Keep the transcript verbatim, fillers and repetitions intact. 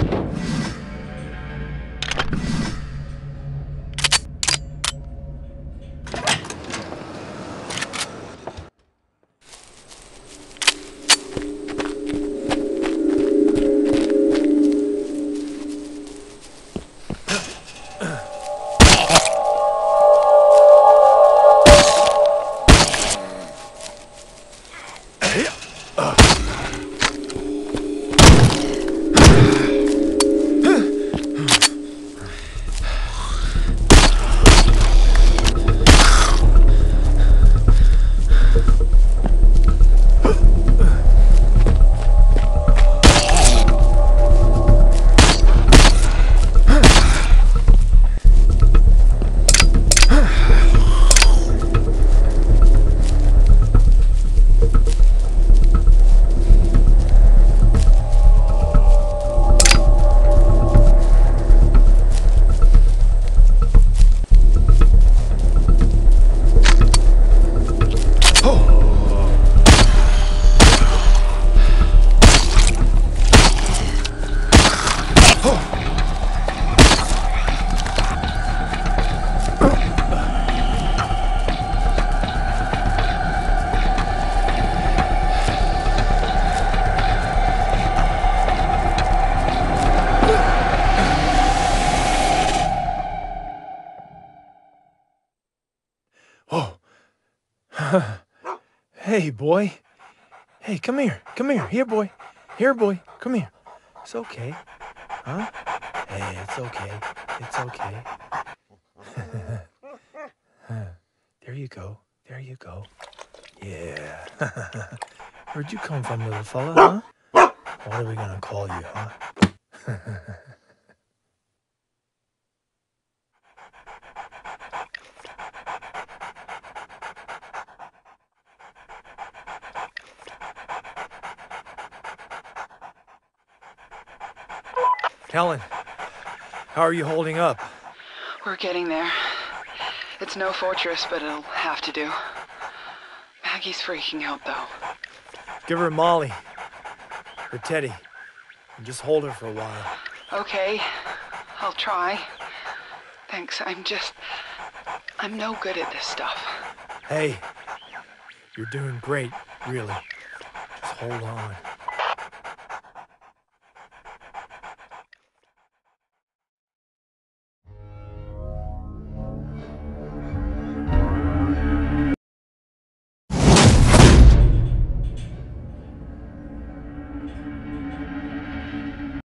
Hey, boy. Hey, come here. Come here. Here, boy. Here, boy. Come here. It's okay. Huh? Hey, it's okay. It's okay. There you go. There you go. Yeah. Where'd you come from, little fella, huh? What are we gonna call you, huh? Helen, how are you holding up? We're getting there. It's no fortress, but it'll have to do. Maggie's freaking out, though. Give her Molly, or Teddy, and just hold her for a while. Okay, I'll try. Thanks, I'm just... I'm no good at this stuff. Hey, you're doing great, really. Just hold on.